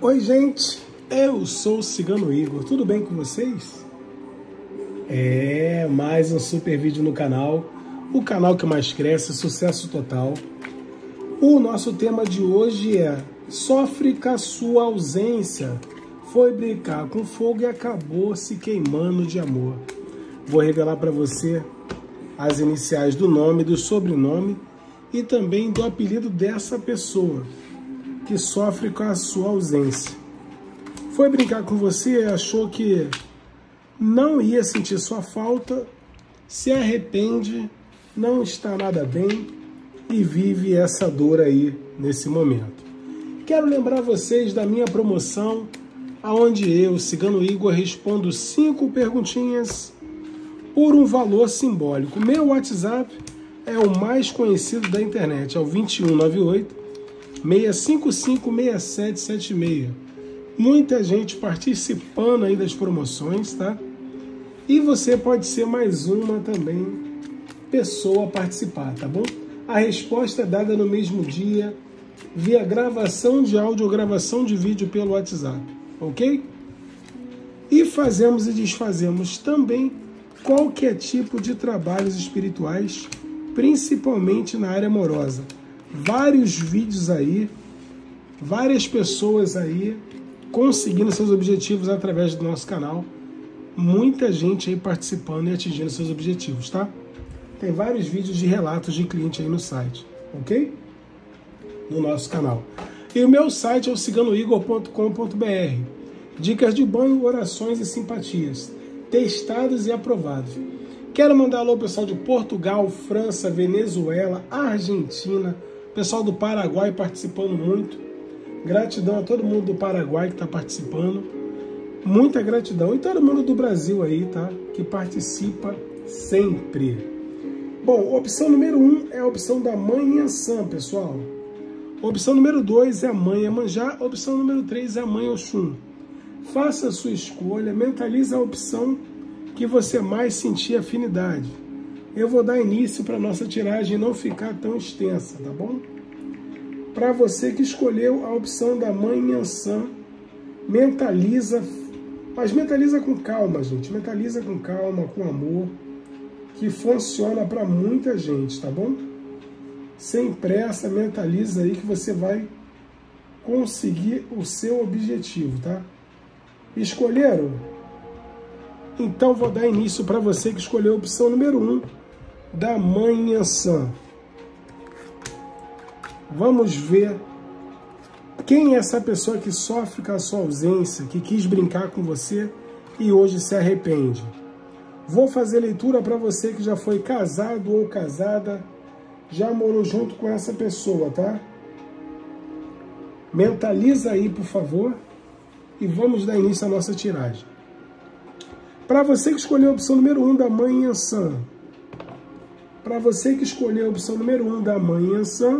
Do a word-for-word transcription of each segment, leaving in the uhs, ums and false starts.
Oi gente, eu sou o Cigano Igor, tudo bem com vocês? É, mais um super vídeo no canal, o canal que mais cresce, sucesso total. O nosso tema de hoje é: sofre com a sua ausência, foi brincar com fogo e acabou se queimando de amor. Vou revelar para você as iniciais do nome, do sobrenome e também do apelido dessa pessoa que sofre com a sua ausência. Foi brincar com você, achou que não ia sentir sua falta, se arrepende, não está nada bem e vive essa dor aí nesse momento. Quero lembrar vocês da minha promoção, onde eu, Cigano Igor, respondo cinco perguntinhas por um valor simbólico. Meu WhatsApp é o mais conhecido da internet, é o dois um nove oito, seis cinco cinco, seis sete sete seis. Muita gente participando aí das promoções, tá? E você pode ser mais uma também pessoa a participar, tá bom? A resposta é dada no mesmo dia, via gravação de áudio ou gravação de vídeo pelo WhatsApp, ok? E fazemos e desfazemos também qualquer tipo de trabalhos espirituais, principalmente na área amorosa. Vários vídeos aí, várias pessoas aí conseguindo seus objetivos através do nosso canal. Muita gente aí participando e atingindo seus objetivos, tá? Tem vários vídeos de relatos de cliente aí no site, ok? No nosso canal. E o meu site é o cigano igor ponto com ponto br. Dicas de banho, orações e simpatias. Testados e aprovados. Quero mandar alô pessoal de Portugal, França, Venezuela, Argentina, pessoal do Paraguai participando muito. Gratidão a todo mundo do Paraguai que está participando. Muita gratidão. E todo mundo do Brasil aí, tá? Que participa sempre. Bom, opção número um é a opção da Mãe Yansan, pessoal. Opção número dois é a Mãe Iemanjá. Opção número três é a Mãe Oxum. Faça a sua escolha, mentalize a opção que você mais sentir afinidade. Eu vou dar início para a nossa tiragem não ficar tão extensa, tá bom? Para você que escolheu a opção da Mãe Yansan, mentaliza, mas mentaliza com calma, gente. Mentaliza com calma, com amor, que funciona para muita gente, tá bom? Sem pressa, mentaliza aí que você vai conseguir o seu objetivo, tá? Escolheram? Então vou dar início para você que escolheu a opção número um da Mãe Yansan. Vamos ver quem é essa pessoa que sofre com a sua ausência, que quis brincar com você e hoje se arrepende. Vou fazer leitura para você que já foi casado ou casada, já morou junto com essa pessoa, tá? Mentaliza aí, por favor, e vamos dar início à nossa tiragem. Para você que escolheu a opção número um da Mãe Yansan, para você que escolheu a opção número um da Mãe Yansan,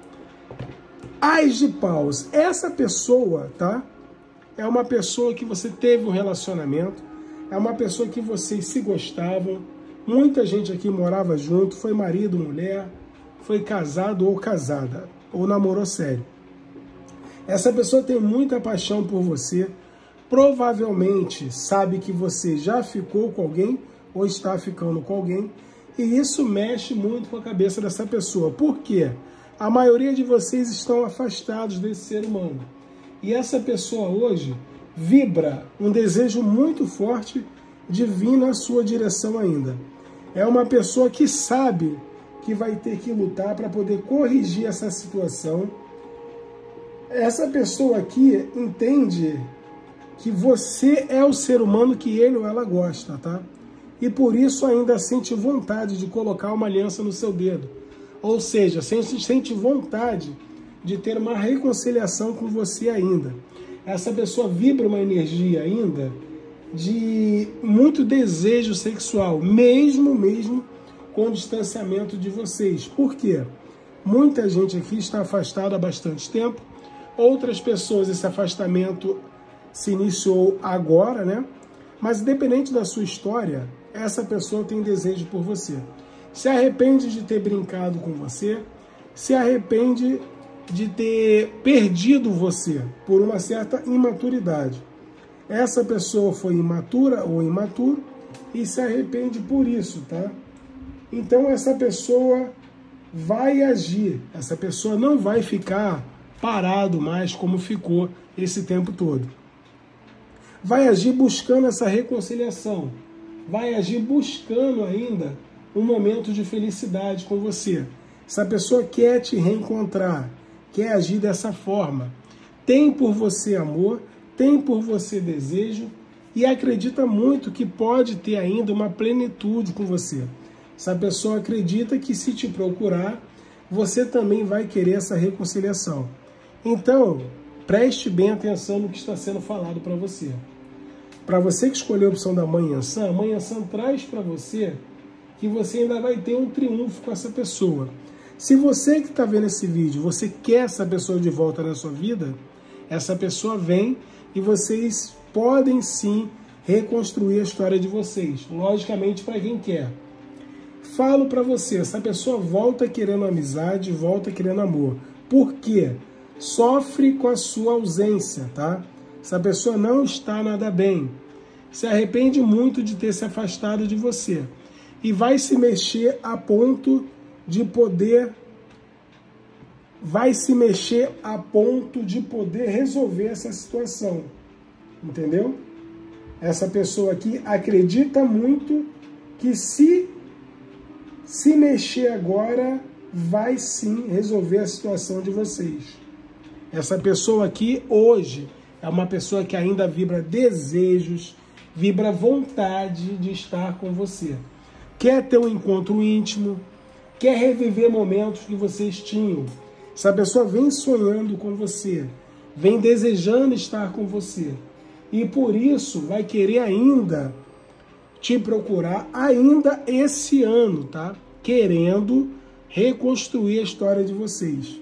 Ás de Paus. Essa pessoa, tá? É uma pessoa que você teve um relacionamento, é uma pessoa que vocês se gostavam, muita gente aqui morava junto, foi marido, mulher, foi casado ou casada, ou namorou sério. Essa pessoa tem muita paixão por você, provavelmente sabe que você já ficou com alguém ou está ficando com alguém, e isso mexe muito com a cabeça dessa pessoa. Por quê? A maioria de vocês estão afastados desse ser humano. E essa pessoa hoje vibra um desejo muito forte de vir na sua direção ainda. É uma pessoa que sabe que vai ter que lutar para poder corrigir essa situação. Essa pessoa aqui entende que você é o ser humano que ele ou ela gosta, tá? E por isso ainda sente vontade de colocar uma aliança no seu dedo. Ou seja, sente vontade de ter uma reconciliação com você ainda. Essa pessoa vibra uma energia ainda de muito desejo sexual, mesmo, mesmo com o distanciamento de vocês. Por quê? Muita gente aqui está afastada há bastante tempo. Outras pessoas, esse afastamento se iniciou agora, né? Mas independente da sua história, essa pessoa tem desejo por você. Se arrepende de ter brincado com você, se arrepende de ter perdido você por uma certa imaturidade. Essa pessoa foi imatura ou imaturo e se arrepende por isso, tá? Então essa pessoa vai agir, essa pessoa não vai ficar parado mais como ficou esse tempo todo. Vai agir buscando essa reconciliação, vai agir buscando ainda um momento de felicidade com você. Essa pessoa quer te reencontrar, quer agir dessa forma. Tem por você amor, tem por você desejo e acredita muito que pode ter ainda uma plenitude com você. Essa pessoa acredita que se te procurar, você também vai querer essa reconciliação. Então, preste bem atenção no que está sendo falado para você. Para você que escolheu a opção da Mãe Iansã, a Mãe Iansã traz para você que você ainda vai ter um triunfo com essa pessoa. Se você que está vendo esse vídeo, você quer essa pessoa de volta na sua vida, essa pessoa vem e vocês podem sim reconstruir a história de vocês. Logicamente para quem quer. Falo para você, essa pessoa volta querendo amizade, volta querendo amor. Por quê? Sofre com a sua ausência, tá? Essa pessoa não está nada bem. Se arrepende muito de ter se afastado de você. E vai se mexer a ponto de poder... Vai se mexer a ponto de poder resolver essa situação. Entendeu? Essa pessoa aqui acredita muito que se, se mexer agora, vai sim resolver a situação de vocês. Essa pessoa aqui, hoje, é uma pessoa que ainda vibra desejos, vibra vontade de estar com você. Quer ter um encontro íntimo, quer reviver momentos que vocês tinham. Essa pessoa vem sonhando com você, vem desejando estar com você. E por isso vai querer ainda te procurar, ainda esse ano, tá? Querendo reconstruir a história de vocês.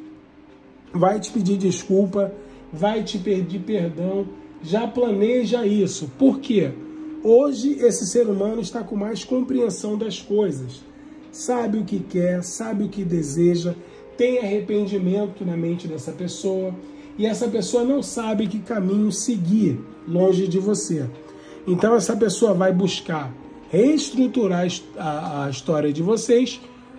Vai te pedir desculpa, vai te pedir perdão, já planeja isso. Por quê? Hoje esse ser humano está com mais compreensão das coisas. Sabe o que quer, sabe o que deseja, tem arrependimento na mente dessa pessoa e essa pessoa não sabe que caminho seguir longe de você. Então essa pessoa vai buscar reestruturar a, a história de vocês,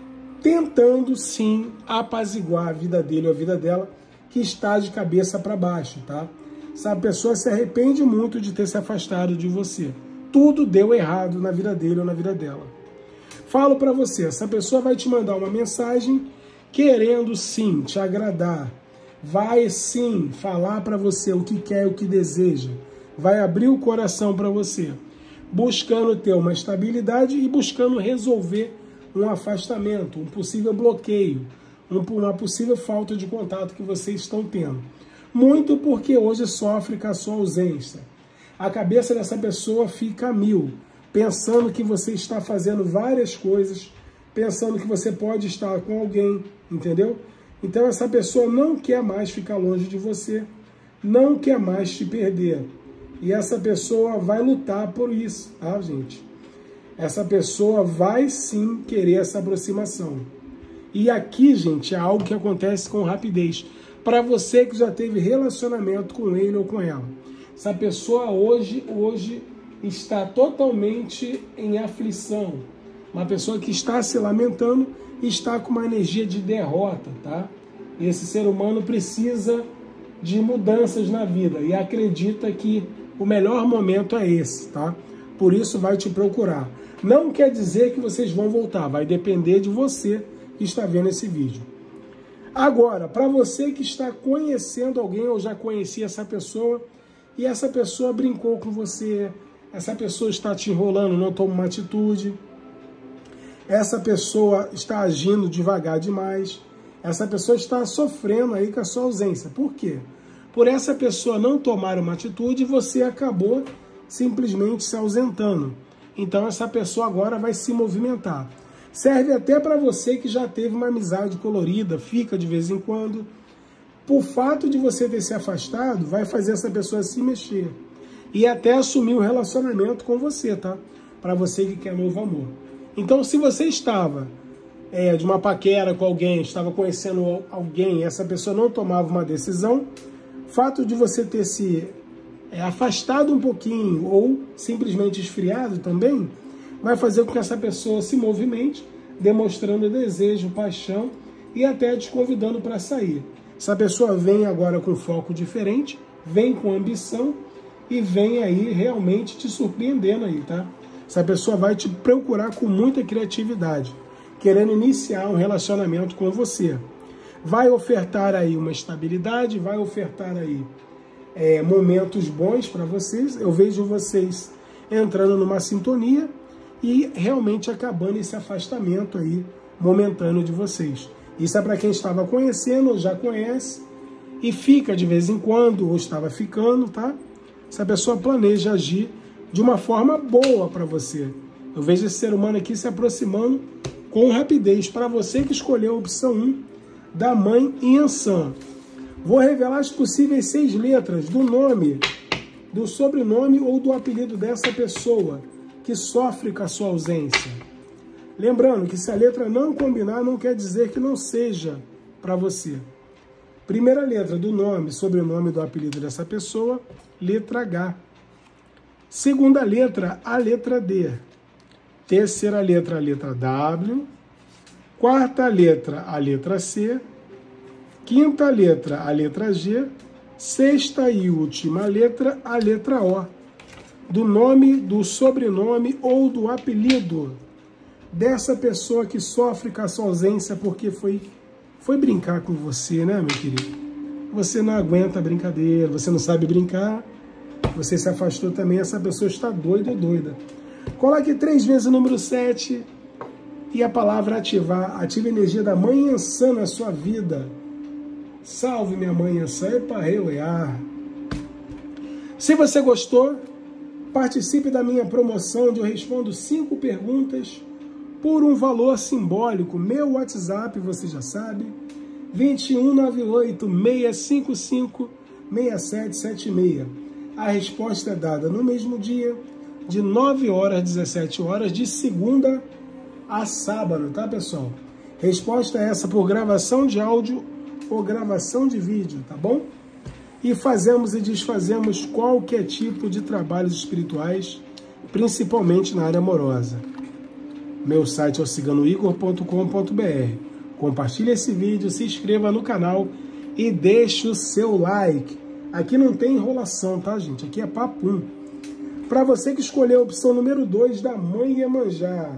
tentando sim apaziguar a vida dele ou a vida dela, que está de cabeça para baixo, tá? Essa pessoa se arrepende muito de ter se afastado de você. Tudo deu errado na vida dele ou na vida dela. Falo para você, essa pessoa vai te mandar uma mensagem querendo sim te agradar, vai sim falar para você o que quer, o que deseja, vai abrir o coração para você, buscando ter uma estabilidade e buscando resolver um afastamento, um possível bloqueio, uma possível falta de contato que vocês estão tendo. Muito porque hoje sofre com a sua ausência. A cabeça dessa pessoa fica a mil, pensando que você está fazendo várias coisas, pensando que você pode estar com alguém, entendeu? Então essa pessoa não quer mais ficar longe de você, não quer mais te perder. E essa pessoa vai lutar por isso, tá, gente? Essa pessoa vai sim querer essa aproximação. E aqui, gente, é algo que acontece com rapidez. Para você que já teve relacionamento com ele ou com ela. Essa pessoa hoje, hoje está totalmente em aflição. Uma pessoa que está se lamentando e está com uma energia de derrota, tá? Esse ser humano precisa de mudanças na vida e acredita que o melhor momento é esse, tá? Por isso vai te procurar. Não quer dizer que vocês vão voltar, vai depender de você que está vendo esse vídeo. Agora, para você que está conhecendo alguém ou já conhecia essa pessoa e essa pessoa brincou com você, essa pessoa está te enrolando, não toma uma atitude, essa pessoa está agindo devagar demais, essa pessoa está sofrendo aí com a sua ausência. Por quê? Por essa pessoa não tomar uma atitude, você acabou simplesmente se ausentando. Então essa pessoa agora vai se movimentar. Serve até para você que já teve uma amizade colorida, fica de vez em quando. Por fato de você ter se afastado, vai fazer essa pessoa se mexer. E até assumir um relacionamento com você, tá? Para você que quer novo amor. Então, se você estava é, de uma paquera com alguém, estava conhecendo alguém, e essa pessoa não tomava uma decisão, fato de você ter se é, afastado um pouquinho ou simplesmente esfriado também, vai fazer com que essa pessoa se movimente, demonstrando desejo, paixão e até te convidando para sair. Essa pessoa vem agora com foco diferente, vem com ambição e vem aí realmente te surpreendendo aí, tá? Essa pessoa vai te procurar com muita criatividade, querendo iniciar um relacionamento com você. Vai ofertar aí uma estabilidade, vai ofertar aí é, momentos bons para vocês. Eu vejo vocês entrando numa sintonia e realmente acabando esse afastamento aí momentâneo de vocês. Isso é para quem estava conhecendo ou já conhece e fica de vez em quando ou estava ficando, tá? Essa pessoa planeja agir de uma forma boa para você. Eu vejo esse ser humano aqui se aproximando com rapidez. Para você que escolheu a opção um da mãe Yansan. Vou revelar as possíveis seis letras do nome, do sobrenome ou do apelido dessa pessoa que sofre com a sua ausência. Lembrando que se a letra não combinar, não quer dizer que não seja para você. Primeira letra do nome, sobrenome do apelido dessa pessoa, letra H. Segunda letra, a letra D. Terceira letra, a letra W. Quarta letra, a letra C. Quinta letra, a letra G. Sexta e última letra, a letra O. Do nome, do sobrenome ou do apelido dessa pessoa que sofre com a sua ausência porque foi, foi brincar com você, né, meu querido? Você não aguenta a brincadeira, você não sabe brincar, você se afastou também, essa pessoa está doida ou doida. Coloque três vezes o número sete e a palavra ativar. Ative a energia da mãe Yansan na sua vida. Salve minha mãe Yansan, epa, reuear. Se você gostou, participe da minha promoção onde eu respondo cinco perguntas por um valor simbólico. Meu WhatsApp, você já sabe, dois um nove oito, seis cinco cinco, seis sete sete seis. A resposta é dada no mesmo dia, de nove horas às dezessete horas, de segunda a sábado, tá, pessoal? Resposta é essa por gravação de áudio ou gravação de vídeo, tá bom? E fazemos e desfazemos qualquer tipo de trabalhos espirituais, principalmente na área amorosa. Meu site é o cigano igor ponto com ponto br. Compartilhe esse vídeo, se inscreva no canal e deixe o seu like. Aqui não tem enrolação, tá, gente? Aqui é papum. Para você que escolheu a opção número dois da mãe Iemanjá.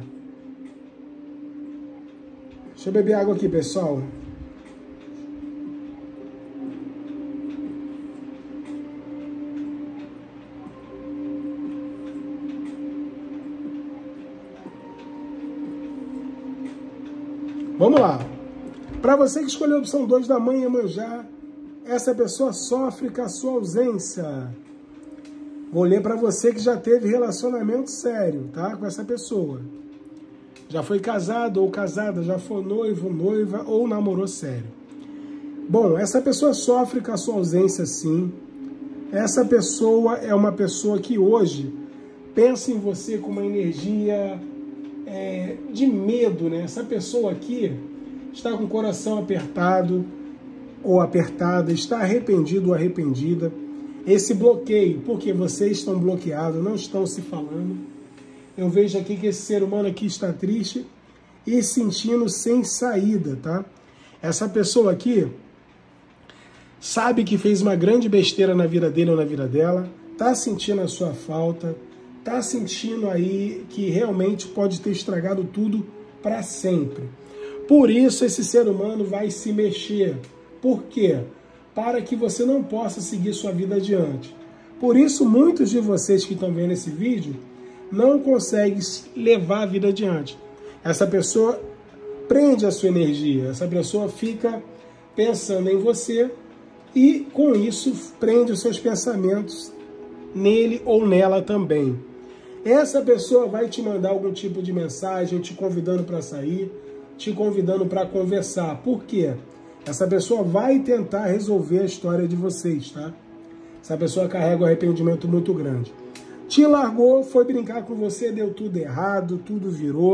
Deixa eu beber água aqui, pessoal. Vamos lá. Para você que escolheu a opção dois da mãe Iemanjá, essa pessoa sofre com a sua ausência. Vou ler para você que já teve relacionamento sério, tá? Com essa pessoa. Já foi casado ou casada, já foi noivo, noiva ou namorou sério. Bom, essa pessoa sofre com a sua ausência, sim. Essa pessoa é uma pessoa que hoje pensa em você com uma energia é, de medo, né? Essa pessoa aqui está com o coração apertado ou apertada, está arrependido ou arrependida. Esse bloqueio, porque vocês estão bloqueados, não estão se falando. Eu vejo aqui que esse ser humano aqui está triste e sentindo sem saída, tá? Essa pessoa aqui sabe que fez uma grande besteira na vida dele ou na vida dela, tá sentindo a sua falta, tá sentindo aí que realmente pode ter estragado tudo para sempre. Por isso esse ser humano vai se mexer. Por quê? Para que você não possa seguir sua vida adiante. Por isso, muitos de vocês que estão vendo esse vídeo não conseguem levar a vida adiante. Essa pessoa prende a sua energia, essa pessoa fica pensando em você e, com isso, prende os seus pensamentos nele ou nela também. Essa pessoa vai te mandar algum tipo de mensagem, te convidando para sair, te convidando para conversar. Por quê? Essa pessoa vai tentar resolver a história de vocês, tá? Essa pessoa carrega um arrependimento muito grande. Te largou, foi brincar com você, deu tudo errado, tudo virou.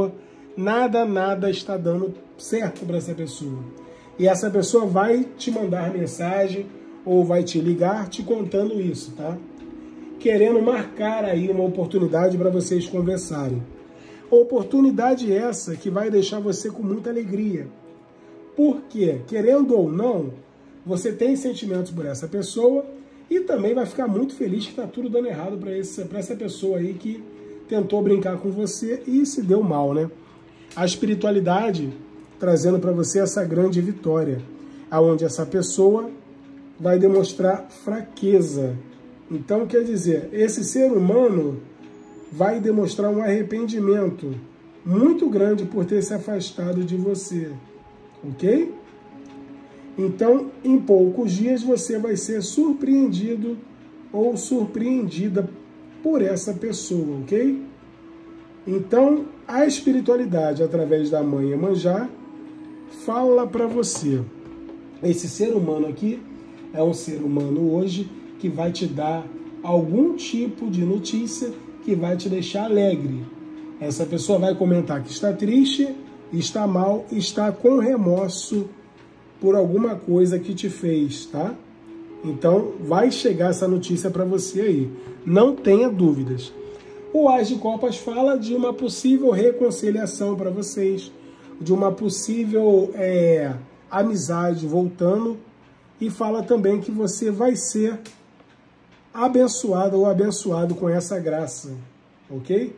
Nada, nada está dando certo para essa pessoa. E essa pessoa vai te mandar mensagem ou vai te ligar te contando isso, tá? Querendo marcar aí uma oportunidade para vocês conversarem. Oportunidade essa que vai deixar você com muita alegria. Porque, querendo ou não, você tem sentimentos por essa pessoa e também vai ficar muito feliz que está tudo dando errado para essa pessoa aí que tentou brincar com você e se deu mal, né? A espiritualidade trazendo para você essa grande vitória, aonde essa pessoa vai demonstrar fraqueza. Então, quer dizer, esse ser humano vai demonstrar um arrependimento muito grande por ter se afastado de você, ok? Então, em poucos dias você vai ser surpreendido ou surpreendida por essa pessoa, ok? Então, a espiritualidade, através da mãe Iemanjá, fala para você. Esse ser humano aqui é um ser humano hoje que vai te dar algum tipo de notícia que vai te deixar alegre. Essa pessoa vai comentar que está triste, está mal, está com remorso por alguma coisa que te fez, tá? Então, vai chegar essa notícia para você aí. Não tenha dúvidas. O As de Copas fala de uma possível reconciliação para vocês, de uma possível é, amizade voltando, e fala também que você vai ser abençoado ou abençoado com essa graça, ok?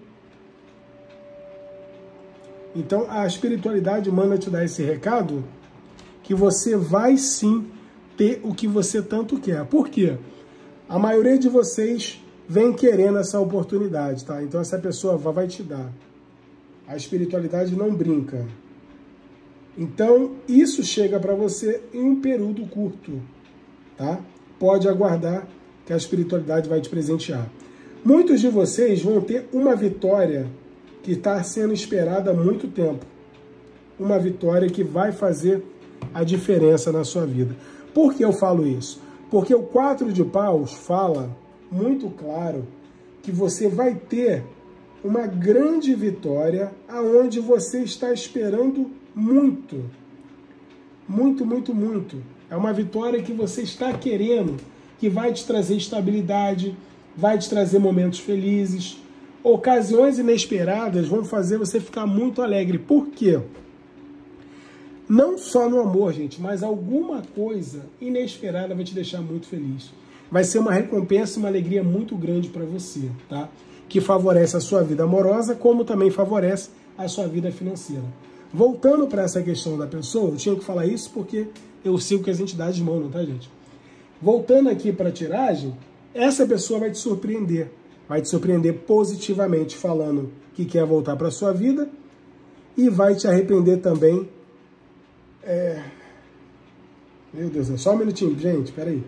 Então, a espiritualidade manda te dar esse recado, que você vai sim ter o que você tanto quer. Por quê? A maioria de vocês vem querendo essa oportunidade, tá? Então essa pessoa vai te dar. A espiritualidade não brinca. Então isso chega para você em um período curto, tá? Pode aguardar que a espiritualidade vai te presentear. Muitos de vocês vão ter uma vitória que está sendo esperada há muito tempo. Uma vitória que vai fazer a diferença na sua vida. Por que eu falo isso? Porque o quatro de paus fala muito claro que você vai ter uma grande vitória aonde você está esperando muito. Muito, muito, muito. É uma vitória que você está querendo, que vai te trazer estabilidade, vai te trazer momentos felizes. Ocasiões inesperadas vão fazer você ficar muito alegre. Por quê? Não só no amor, gente, mas alguma coisa inesperada vai te deixar muito feliz. Vai ser uma recompensa e uma alegria muito grande para você, tá? Que favorece a sua vida amorosa, como também favorece a sua vida financeira. Voltando para essa questão da pessoa, eu tinha que falar isso porque eu sigo que as entidades mandam, tá, gente? Voltando aqui para a tiragem, essa pessoa vai te surpreender. Vai te surpreender positivamente, falando que quer voltar para a sua vida, e vai te arrepender também. É... Meu Deus, só um minutinho, gente, peraí.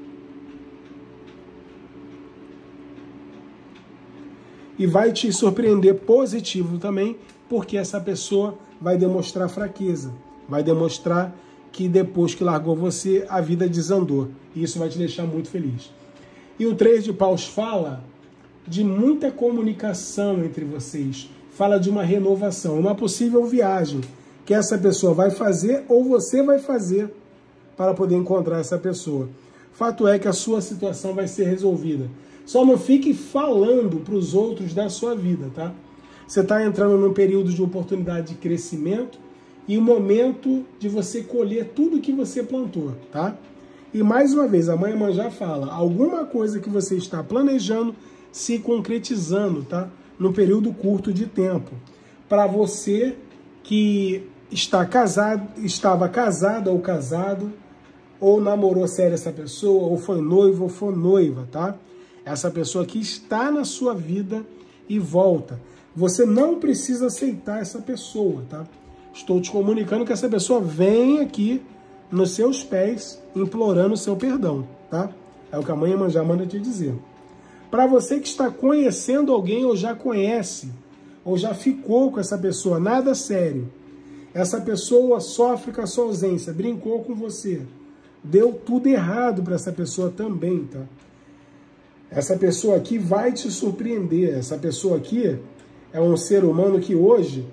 E vai te surpreender positivo também, porque essa pessoa vai demonstrar fraqueza, vai demonstrar que depois que largou você, a vida desandou. E isso vai te deixar muito feliz. E o três de paus fala de muita comunicação entre vocês, fala de uma renovação, uma possível viagem que essa pessoa vai fazer ou você vai fazer para poder encontrar essa pessoa. Fato é que a sua situação vai ser resolvida. Só não fique falando para os outros da sua vida, tá? Você está entrando num período de oportunidade de crescimento e um momento de você colher tudo que você plantou, tá? E mais uma vez, a Mãe Iemanjá fala, alguma coisa que você está planejando se concretizando, tá? Num período curto de tempo. Para você que está casado, estava casado ou casado, ou namorou sério essa pessoa, ou foi noivo ou foi noiva, tá? Essa pessoa que está na sua vida e volta. Você não precisa aceitar essa pessoa, tá? Estou te comunicando que essa pessoa vem aqui nos seus pés, implorando o seu perdão, tá? É o que a Mãe Iemanjá manda te dizer. Para você que está conhecendo alguém ou já conhece, ou já ficou com essa pessoa, nada sério. Essa pessoa sofre com a sua ausência, brincou com você. Deu tudo errado para essa pessoa também, tá? Essa pessoa aqui vai te surpreender. Essa pessoa aqui é um ser humano que hoje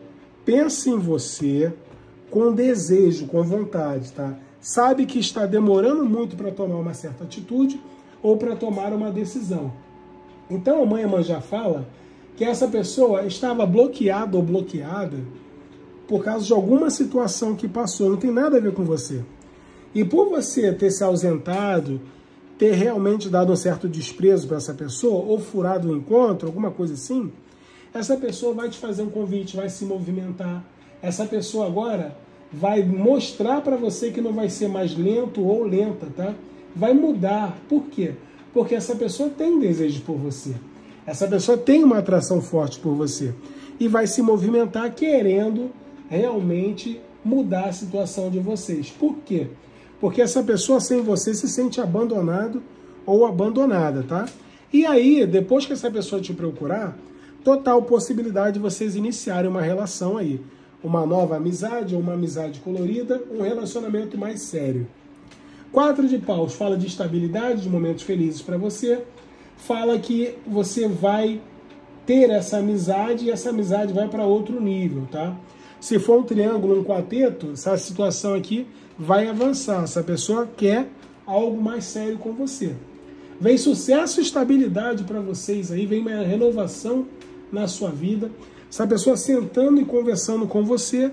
pensa em você com desejo, com vontade, tá? Sabe que está demorando muito para tomar uma certa atitude ou para tomar uma decisão. Então a mãe Iemanjá fala que essa pessoa estava bloqueada ou bloqueada por causa de alguma situação que passou, não tem nada a ver com você. E por você ter se ausentado, ter realmente dado um certo desprezo para essa pessoa, ou furado o encontro, alguma coisa assim, essa pessoa vai te fazer um convite, vai se movimentar. Essa pessoa agora vai mostrar para você que não vai ser mais lento ou lenta, tá? Vai mudar. Por quê? Porque essa pessoa tem desejo por você. Essa pessoa tem uma atração forte por você. E vai se movimentar querendo realmente mudar a situação de vocês. Por quê? Porque essa pessoa sem você se sente abandonado ou abandonada, tá? E aí, depois que essa pessoa te procurar, total possibilidade de vocês iniciarem uma relação aí. Uma nova amizade ou uma amizade colorida, um relacionamento mais sério. Quatro de paus fala de estabilidade, de momentos felizes para você. Fala que você vai ter essa amizade e essa amizade vai para outro nível, tá? Se for um triângulo, um quarteto, essa situação aqui vai avançar. Essa pessoa quer algo mais sério com você. Vem sucesso e estabilidade para vocês aí, vem uma renovação na sua vida. Essa pessoa sentando e conversando com você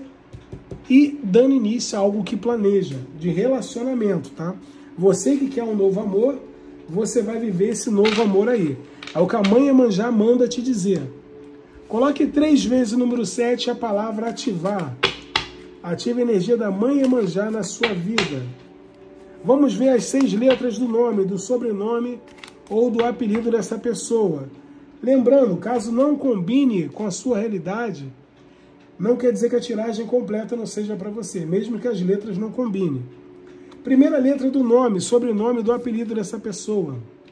e dando início a algo que planeja, de relacionamento, tá? Você que quer um novo amor, você vai viver esse novo amor aí. É o que a mãe Iemanjá manda te dizer. Coloque três vezes o número sete, a palavra ativar. Ative a energia da mãe Iemanjá na sua vida. Vamos ver as seis letras do nome, do sobrenome ou do apelido dessa pessoa. Lembrando, caso não combine com a sua realidade, não quer dizer que a tiragem completa não seja para você, mesmo que as letras não combinem. Primeira letra do nome, sobrenome do apelido dessa pessoa.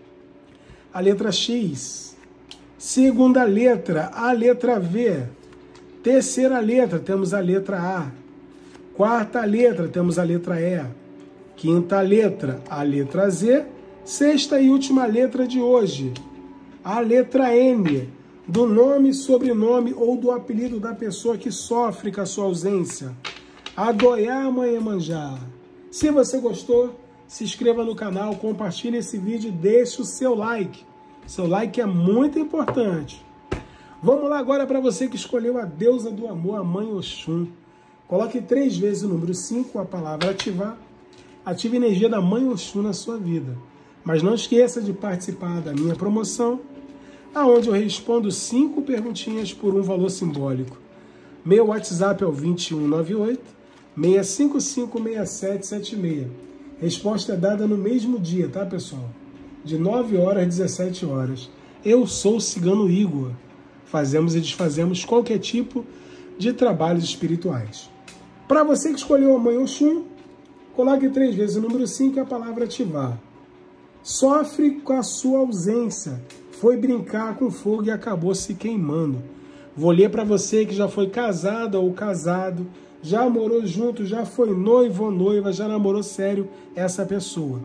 A letra X. Segunda letra, a letra V. Terceira letra, temos a letra A. Quarta letra, temos a letra E. Quinta letra, a letra Z. Sexta e última letra de hoje, a letra N, do nome, sobrenome ou do apelido da pessoa que sofre com a sua ausência. Adoiá, mãe Iemanjá. Se você gostou, se inscreva no canal, compartilhe esse vídeo e deixe o seu like. Seu like é muito importante. Vamos lá agora para você que escolheu a deusa do amor, a mãe Oxum. Coloque três vezes o número cinco, a palavra ativar. Ative a energia da mãe Oxum na sua vida. Mas não esqueça de participar da minha promoção, aonde eu respondo cinco perguntinhas por um valor simbólico. Meu WhatsApp é o dois um nove oito, seis cinco cinco, seis sete sete seis. Resposta é dada no mesmo dia, tá, pessoal? De nove horas às dezessete horas. Eu sou o Cigano Igor. Fazemos e desfazemos qualquer tipo de trabalhos espirituais. Para você que escolheu a mãe Oxum, coloque três vezes o número cinco e a palavra ativar. Sofre com a sua ausência. Foi brincar com fogo e acabou se queimando. Vou ler para você que já foi casada ou casado, já morou junto, já foi noivo ou noiva, já namorou sério essa pessoa.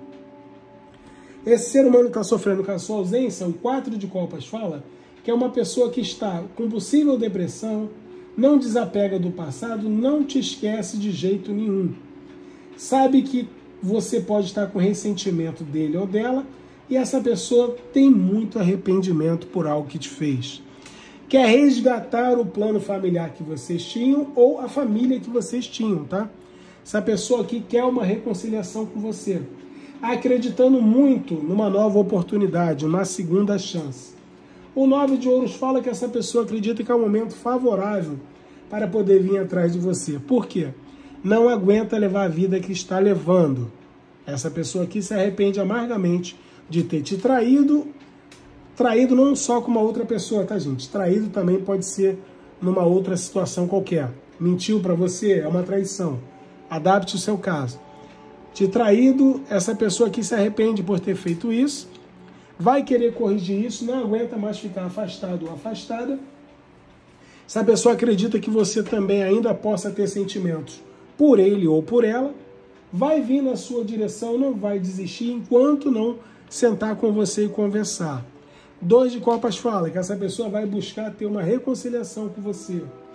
Esse ser humano que está sofrendo com a sua ausência, o quatro de copas fala que é uma pessoa que está com possível depressão, não desapega do passado, não te esquece de jeito nenhum. Sabe que você pode estar com ressentimento dele ou dela, e essa pessoa tem muito arrependimento por algo que te fez. Quer resgatar o plano familiar que vocês tinham ou a família que vocês tinham, tá? Essa pessoa aqui quer uma reconciliação com você, acreditando muito numa nova oportunidade, uma segunda chance. O nove de ouros fala que essa pessoa acredita que é um momento favorável para poder vir atrás de você. Por quê? Não aguenta levar a vida que está levando. Essa pessoa aqui se arrepende amargamente de ter te traído. Traído não só com uma outra pessoa, tá, gente? Traído também pode ser numa outra situação qualquer. Mentiu para você, é uma traição. Adapte o seu caso. Te traído, essa pessoa aqui se arrepende por ter feito isso. Vai querer corrigir isso, não aguenta mais ficar afastado ou afastada. Essa pessoa acredita que você também ainda possa ter sentimentos por ele ou por ela, vai vir na sua direção, não vai desistir enquanto não sentar com você e conversar. Dois de copas fala que essa pessoa vai buscar ter uma reconciliação com você.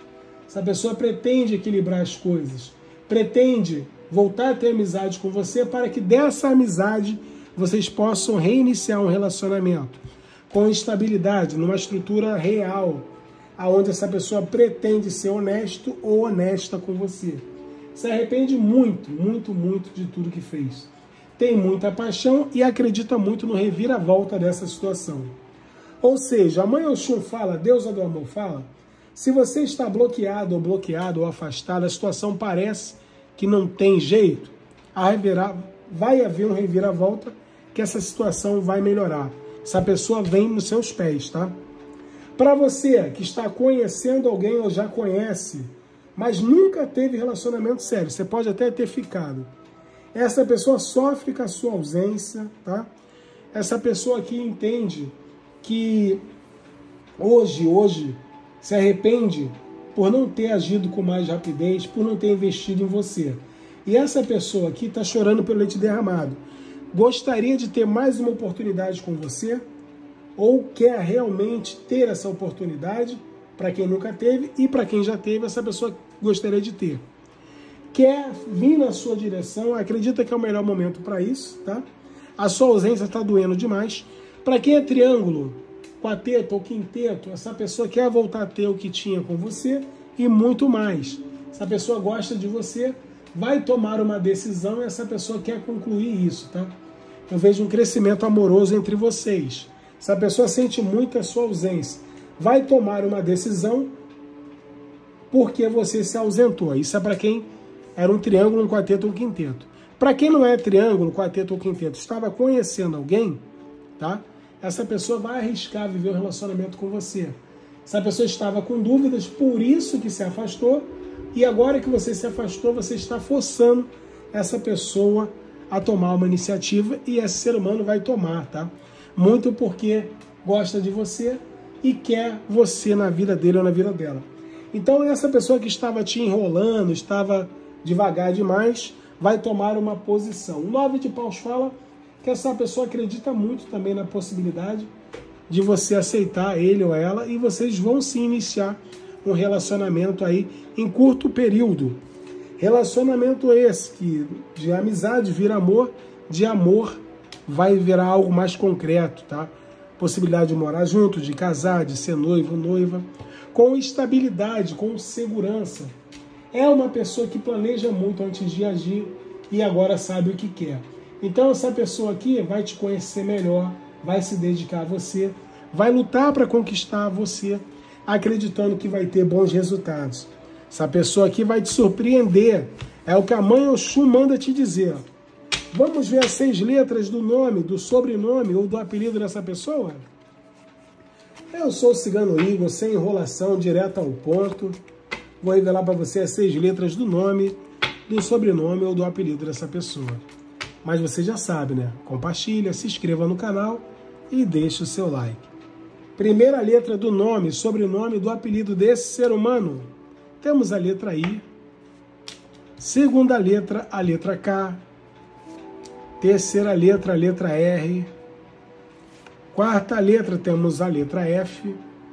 Essa pessoa pretende equilibrar as coisas, pretende voltar a ter amizade com você para que dessa amizade vocês possam reiniciar um relacionamento com estabilidade, numa estrutura real, aonde essa pessoa pretende ser honesto ou honesta com você. Se arrepende muito, muito, muito de tudo que fez. Tem muita paixão e acredita muito no reviravolta dessa situação. Ou seja, a Mãe Oxum fala, a deusa do amor fala, se você está bloqueado ou bloqueado ou afastado, a situação parece que não tem jeito, a revirar, vai haver um reviravolta que essa situação vai melhorar. Essa pessoa vem nos seus pés, tá? Para você que está conhecendo alguém ou já conhece, mas nunca teve relacionamento sério, você pode até ter ficado. Essa pessoa sofre com a sua ausência, tá? Essa pessoa aqui entende que hoje, hoje, se arrepende por não ter agido com mais rapidez, por não ter investido em você. E essa pessoa aqui está chorando pelo leite derramado. Gostaria de ter mais uma oportunidade com você? Ou quer realmente ter essa oportunidade para quem nunca teve e para quem já teve, essa pessoa gostaria de ter. Quer vir na sua direção, acredita que é o melhor momento para isso, tá? A sua ausência está doendo demais. Para quem é triângulo, quarteto ou quinteto, essa pessoa quer voltar a ter o que tinha com você e muito mais. Essa pessoa gosta de você, vai tomar uma decisão e essa pessoa quer concluir isso, tá? Eu vejo um crescimento amoroso entre vocês. Essa pessoa sente muito a sua ausência. Vai tomar uma decisão porque você se ausentou. Isso é para quem era um triângulo, um quarteto ou um quinteto. Para quem não é triângulo, quarteto ou quinteto, estava conhecendo alguém, tá? Essa pessoa vai arriscar viver um relacionamento com você. Essa pessoa estava com dúvidas, por isso que se afastou, e agora que você se afastou, você está forçando essa pessoa a tomar uma iniciativa, e esse ser humano vai tomar, tá? Muito porque gosta de você e quer você na vida dele ou na vida dela. Então essa pessoa que estava te enrolando, estava devagar demais, vai tomar uma posição. O nove de paus fala que essa pessoa acredita muito também na possibilidade de você aceitar ele ou ela e vocês vão se iniciar um relacionamento aí em curto período. Relacionamento esse que de amizade vira amor, de amor vai virar algo mais concreto, tá? Possibilidade de morar junto, de casar, de ser noivo, noiva, com estabilidade, com segurança. É uma pessoa que planeja muito antes de agir e agora sabe o que quer. Então essa pessoa aqui vai te conhecer melhor, vai se dedicar a você, vai lutar para conquistar você, acreditando que vai ter bons resultados. Essa pessoa aqui vai te surpreender. É o que a Mãe Oxum manda te dizer. Vamos ver as seis letras do nome, do sobrenome ou do apelido dessa pessoa? Eu sou o Cigano Igor, sem enrolação, direto ao ponto. Vou revelar para você as seis letras do nome, do sobrenome ou do apelido dessa pessoa. Mas você já sabe, né? Compartilha, se inscreva no canal e deixe o seu like. Primeira letra do nome, sobrenome, do apelido desse ser humano. Temos a letra I. Segunda letra, a letra K. Terceira letra, a letra R. Quarta letra, temos a letra F.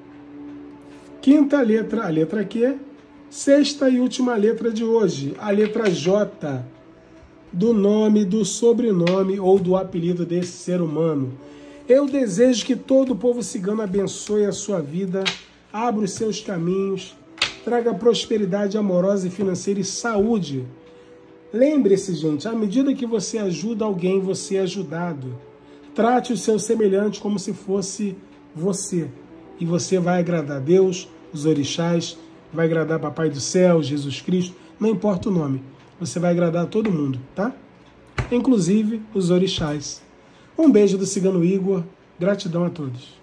Quinta letra, a letra Q. Sexta e última letra de hoje, a letra J, do nome, do sobrenome ou do apelido desse ser humano. Eu desejo que todo o povo cigano abençoe a sua vida, abra os seus caminhos, traga prosperidade amorosa e financeira e saúde. Lembre-se, gente, à medida que você ajuda alguém, você é ajudado. Trate o seu semelhante como se fosse você. E você vai agradar a Deus, os orixás, vai agradar Papai do Céu, Jesus Cristo, não importa o nome. Você vai agradar a todo mundo, tá? Inclusive os orixás. Um beijo do Cigano Igor. Gratidão a todos.